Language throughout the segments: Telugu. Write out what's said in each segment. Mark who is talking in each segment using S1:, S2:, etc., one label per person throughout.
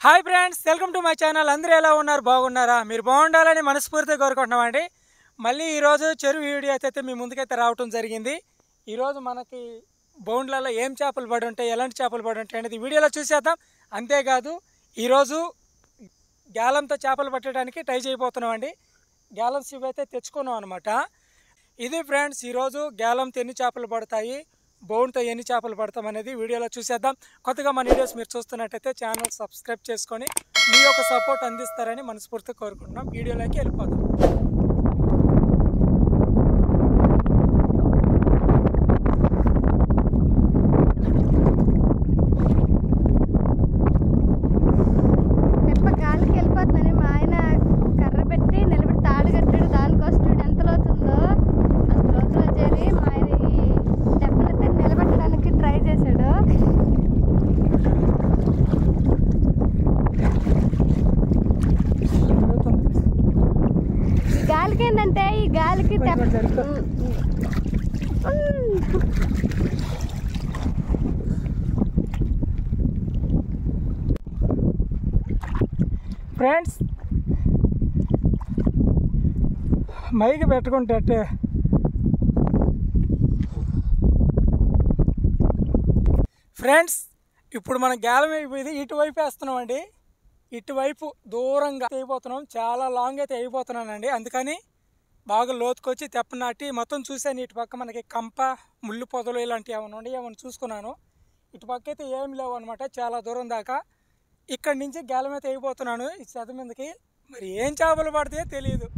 S1: Hi friends, welcome to my channel. అందరూ ఎలా ఉన్నారు? బాగున్నారా? మీరు బాగుండాలని మనస్ఫూర్తిగా కోరుకుంటున్నామండి. మళ్ళీ ఈరోజు చెరువు వీడియో అయితే మీ ముందుకైతే రావటం జరిగింది. ఈరోజు మనకి బౌండ్లలో ఏం చేపలు పడి ఉంటాయి, ఎలాంటి చేపలు పడి ఉంటాయి అనేది వీడియోలో చూసేద్దాం. అంతేకాదు ఈరోజు గ్యాలంతో చేపలు పట్టడానికి ట్రై చేయబోతున్నామండి. గ్యాలమ్స్ ఇవైతే తెచ్చుకున్నాం అనమాట. ఇది ఫ్రెండ్స్, ఈరోజు గ్యాలంతో ఎన్ని చేపలు పడతాయి, బౌండ్తో ఎన్ని చేపలు పడతాం అనేది వీడియోలో చూసేద్దాం. కొత్తగా మన వీడియోస్ మీరు చూస్తున్నట్టయితే ఛానల్ సబ్స్క్రైబ్ చేసుకొని మీ యొక్క సపోర్ట్ అందిస్తారని మనస్ఫూర్తిగా కోరుకుంటున్నాం. వీడియోలోకి వెళ్ళిపోదాం.
S2: ఏంటంటే ఈ గాలికి
S1: ఫ్రెండ్స్, మైక్ పెట్టుకుంటే ఫ్రెండ్స్, ఇప్పుడు మన గ్యాలం అయిపోయింది. ఇటువైపు వేస్తున్నామండి. ఇటువైపు దూరంగా అయిపోతున్నాం. చాలా లాంగ్ అయితే అయిపోతున్నానండి. అందుకని బాగా లోతుకొచ్చి తెప్పనాటి మొత్తం చూశాను. ఇటు పక్క మనకి కంప, ముళ్ళు పొదలు ఇలాంటివి ఏమైనా ఉండి ఏమైనా చూసుకున్నాను. ఇటు పక్క అయితే ఏమి లేవు అనమాట. చాలా దూరం దాకా ఇక్కడి నుంచి గ్యాలం అయితే అయిపోతున్నాను ఈ చెద మీదకి. మరి ఏం చేపలు పడితే తెలియదు.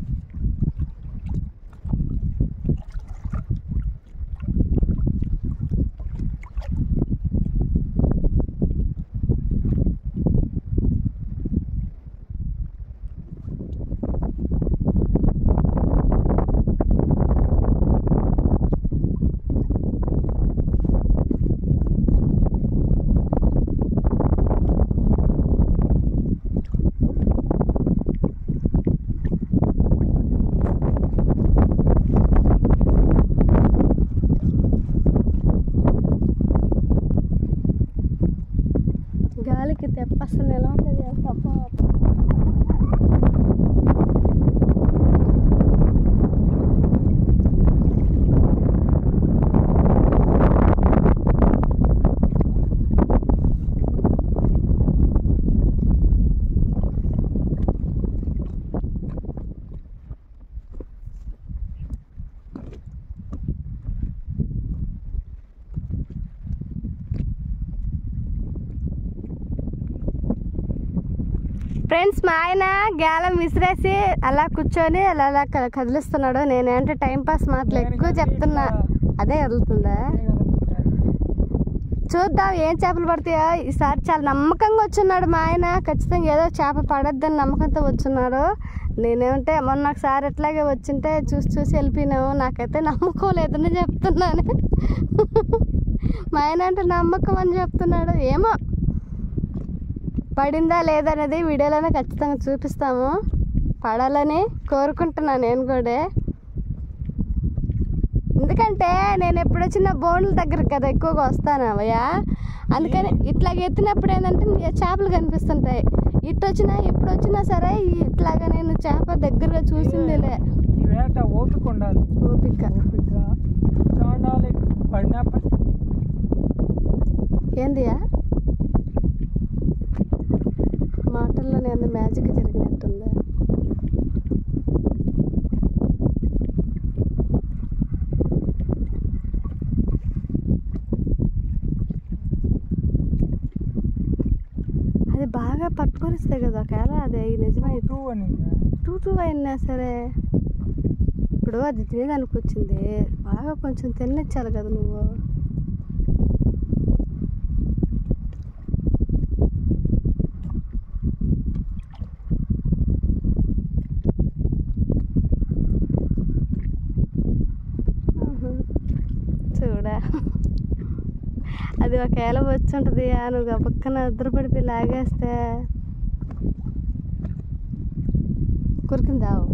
S2: గాలికి తెప్ప అసలు ఎలా ఉంటుంది తప్ప. ఫ్రెండ్స్, మా ఆయన గ్యాలం విసిరేసి అలా కూర్చొని అలా కదిలిస్తున్నాడు. నేనేంటే టైంపాస్ మాటలు ఎక్కువ చెప్తున్నా. అదే కదులుతుందా? చూద్దాం ఏం చేపలు పడతాయో. ఈసారి చాలా నమ్మకంగా వచ్చున్నాడు మా ఆయన. ఖచ్చితంగా ఏదో చేప పడద్దని నమ్మకంతో వచ్చున్నాడు. నేనేమంటే మొన్న ఒకసారి ఎట్లాగే వచ్చింటే చూసి వెళ్ళిపోయినాము. నాకైతే నమ్మకం లేదని చెప్తున్నాను. మా ఆయన అంటే నమ్మకం అని చెప్తున్నాడు. ఏమో పడిందా లేదనేది వీడియోలోనే ఖచ్చితంగా చూపిస్తాము. పడాలని కోరుకుంటున్నాను నేను కూడా. ఎందుకంటే నేను ఎప్పుడు వచ్చిన బోన్ల దగ్గరకు కదా ఎక్కువగా వస్తాను అవయ్యా. అందుకని ఇట్లాగ ఎత్తినప్పుడు ఏంటంటే చేపలు కనిపిస్తుంటాయి. ఇటు వచ్చినా ఎప్పుడు వచ్చినా సరే ఇట్లాగా నేను చేప దగ్గరగా చూసిందిలే.
S1: ఓపిక ఉండాలి.
S2: ఓపిక ఏందియా మాటల్లోనే అంత మ్యాజిక్ జరిగినట్టుందా? అది బాగా పట్టుకొనిస్తాయి కదా ఒకవేళ అదే నిజమే. టూ అయినా సరే ఇప్పుడు అది తినేదానికి వచ్చింది. బాగా కొంచెం తినిచ్చాలి కదా నువ్వు. చూడా, అది ఒకవేళ వచ్చి ఉంటుంది. నువ్వు ఆ పక్కన నిద్రపడిపోయి లాగేస్తే కురికిందావు.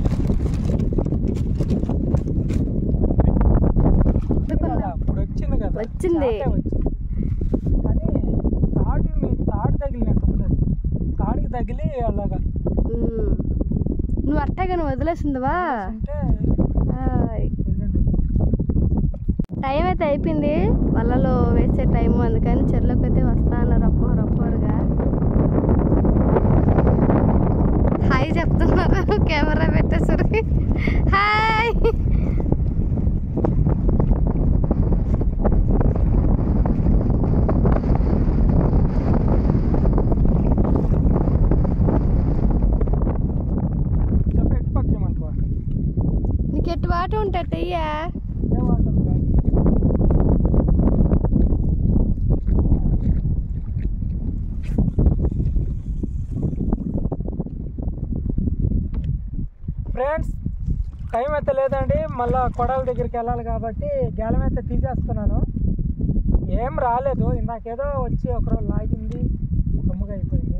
S1: ఇప్పుడు వచ్చింది కదా.
S2: వచ్చింది
S1: కానీ తాడు తగిలినట్టు ఉంది, తాడికి తగిలి అలాగా.
S2: నువ్వు అట్టగా నువ్వు వదిలేసిందివా? టైం అయితే అయిపోయింది, వలలో వేసే టైము, అందుకని చెరువులోకి అయితే వస్తా అన్నారు రప్పరుగా. హాయ్ చెప్తున్నారు కెమెరా పెట్టేసరికి. హాయ్ నీకు ఎటు వాట ఉంటాయ్యా?
S1: ఫ్రెండ్స్ టైం అయితే లేదండి, మళ్ళీ కొడల దగ్గరికి వెళ్ళాలి కాబట్టి గేలం అయితే తీసేస్తున్నాను. ఏం రాలేదు, ఇందాకేదో వచ్చి ఒకరోజు లాగింది, గమ్ముగా అయిపోయింది.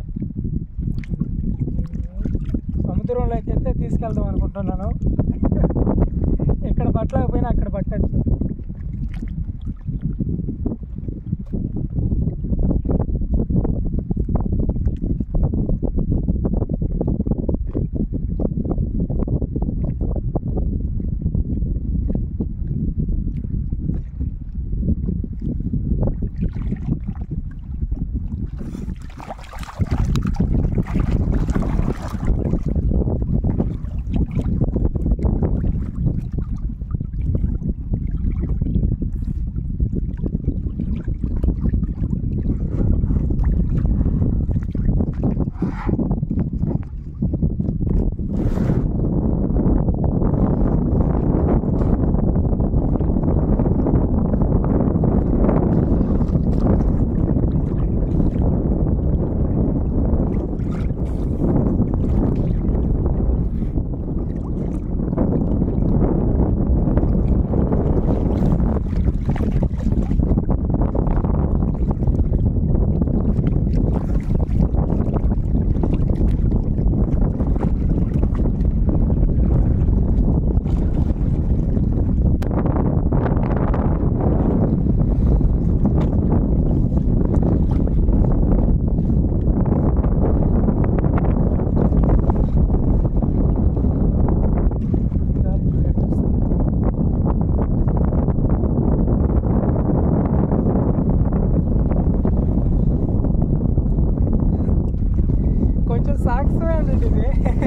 S1: సముద్రంలోకి అయితే తీసుకెళ్దాం అనుకుంటున్నాను. ఇక్కడ పట్టలేకపోయినా అక్కడ పట్టచ్చు. సాక్సమే అండి ఇది.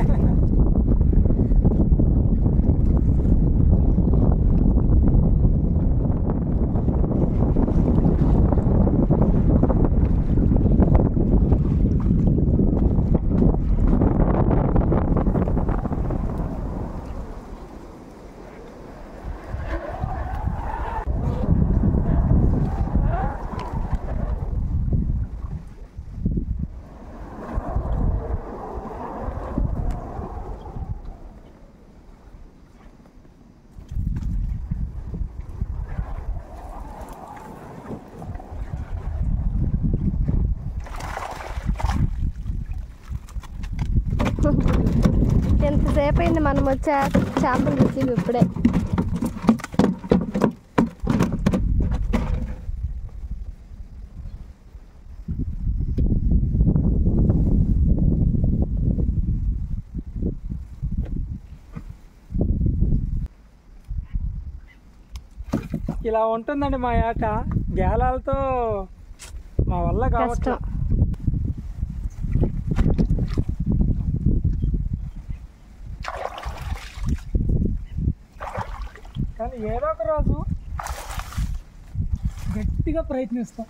S2: ఎంతసేపు అయింది మనం వచ్చా చేపలు తెచ్చి ఇప్పుడే.
S1: ఇలా ఉంటుందండి మా ఆట, గేలాలతో మా వల్ల కావచ్చు. కానీ ఏదో ఒక రోజు గట్టిగా ప్రయత్నిస్తాం.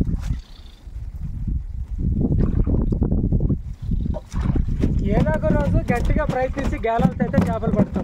S1: ఏదో ఒక రోజు గట్టిగా ప్రయత్నించి గేలాలతో అయితే చేపలు పడతాం.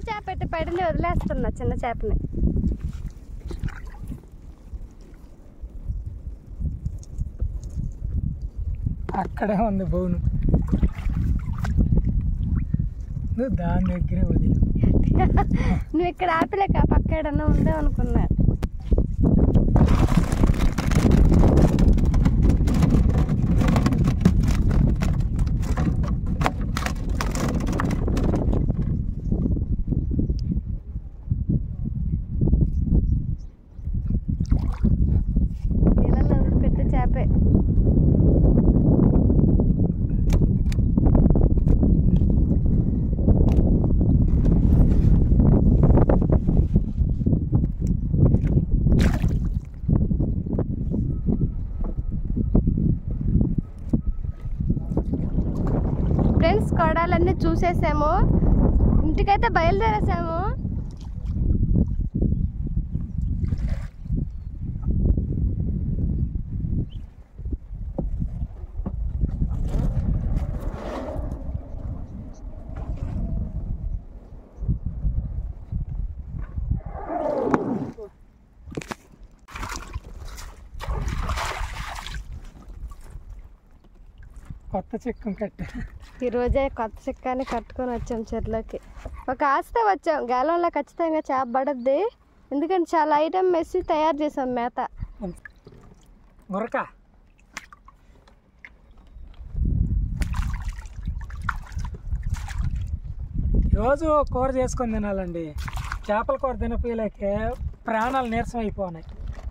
S2: చేప పెట్టి పడింది, వదిలేస్తున్నా చిన్న చేపని.
S1: అక్కడే ఉంది బోను, నువ్వు దాని దగ్గరే వదిలి.
S2: నువ్వు ఇక్కడ ఆపలేక పక్క ఏడన్నా ఉందే అనుకున్నా. నీళ్ళలో పెట్టే చేపే. ఫ్రెండ్స్, కొడాలన్నీ చూసేసాము, ఇంటికైతే బయలుదేరేసాము.
S1: కొత్త చిక్కం కట్ట.
S2: ఈరోజే కొత్త చిక్కాన్ని కట్టుకొని వచ్చాం చెర్లోకి. ఒక ఆశతో వచ్చాం, గాలంలో ఖచ్చితంగా చేప పడద్ది, ఎందుకంటే చాలా ఐటమ్ వేసి తయారు చేసాం మేత.
S1: గురక రోజు కూర చేసుకొని తినాలండి. చేపల కూర తినపోయలేకే ప్రాణాలు నీరసం అయిపోయినాయి.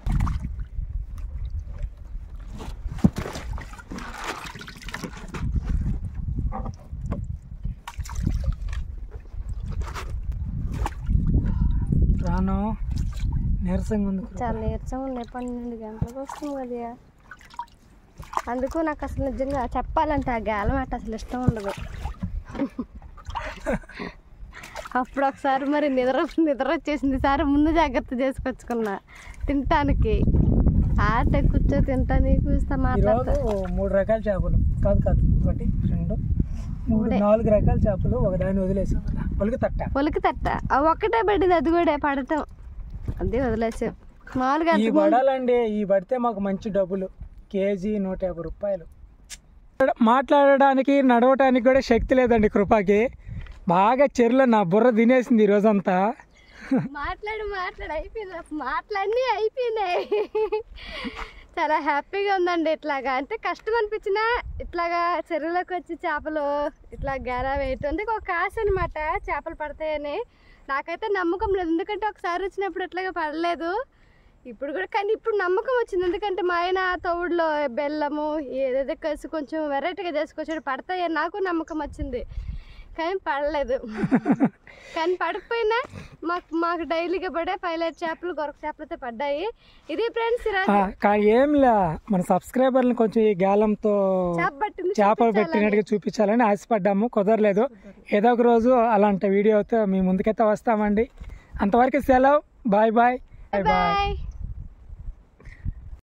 S1: ప్రాణం నీరసంగా ఉంది.
S2: చాలా నీరసంగా ఉన్నాయి, 12 గంటలకు వస్తుంది కదా. అందుకు నాకు అసలు నిజంగా చెప్పాలంటే ఆ గాలం అట్ట అసలు ఇష్టం ఉండదు. అప్పుడు ఒకసారి మరి నిద్ర వచ్చేసింది, సార్ ముందు జాగ్రత్త చేసుకొచ్చుకున్నా తినటానికి. ఆట కూర్చో తింటా, నీకు ఇస్తా మాట్లాడతా.
S1: 3 రకాల చేపలు కాదు 1 2 3 4 రకాల చేపలు ఒకదాన్ని వదిలేసాం. పొలికి తట్ట
S2: ఒక్కటే పడింది, అది కూడా పడటం, అది వదిలేసాం. మామూలుగా
S1: ఈ పడాలండి, ఈ పడితే మాకు మంచి డబ్బులు, కేజీ 150 రూపాయలు. మాట్లాడడానికి నడవటానికి కూడా శక్తి లేదండి కృపకి. బాగా చెరులో నా బుర్ర తినేసింది ఈ రోజంతా.
S2: మాట్లాడి అయిపోయింది, మాటలన్నీ అయిపోయినాయి. చాలా హ్యాపీగా ఉందండి. ఇట్లాగా అంటే కష్టం అనిపించినా ఇట్లాగా చెరువులోకి వచ్చి చేపలు ఇట్లా గెర వేయటం అంటే ఒక ఆశ అనమాట, చేపలు పడతాయని. నాకైతే నమ్మకం లేదు, ఎందుకంటే ఒకసారి వచ్చినప్పుడు ఇట్లాగా పడలేదు, ఇప్పుడు కూడా. కానీ ఇప్పుడు నమ్మకం వచ్చింది, ఎందుకంటే మా ఆయన తవుడులో బెల్లము ఏదేదో కలిసి కొంచెం వెరైటీగా చేసుకొచ్చాడు, పడతాయని నాకు నమ్మకం వచ్చింది. కానీ పడలేదు. కానీ పడకపోయినా మాకు డైలీగా పడే పైలట్ చేపలు, గొరక చేపలతో పడ్డాయి. ఇది ఫ్రెండ్స్
S1: ఏంలా మన సబ్స్క్రైబర్ని కొంచెం ఈ గాలంతో చేపలు పెట్టినట్టుగా చూపించాలని ఆశపడ్డాము, కుదరలేదు. ఏదో ఒక రోజు అలాంటి వీడియోతో మీ ముందుకైతే వస్తామండి. అంతవరకు సెలవు, బాయ్ బాయ్.